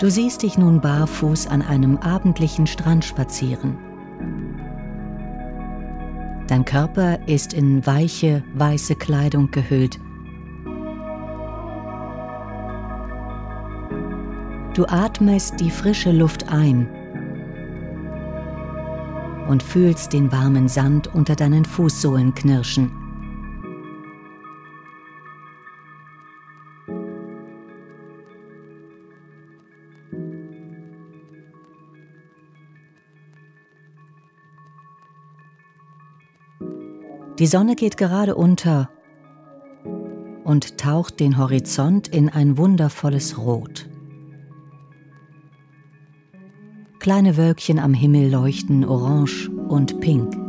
Du siehst dich nun barfuß an einem abendlichen Strand spazieren. Dein Körper ist in weiche, weiße Kleidung gehüllt. Du atmest die frische Luft ein und fühlst den warmen Sand unter deinen Fußsohlen knirschen. Die Sonne geht gerade unter und taucht den Horizont in ein wundervolles Rot. Kleine Wölkchen am Himmel leuchten orange und pink.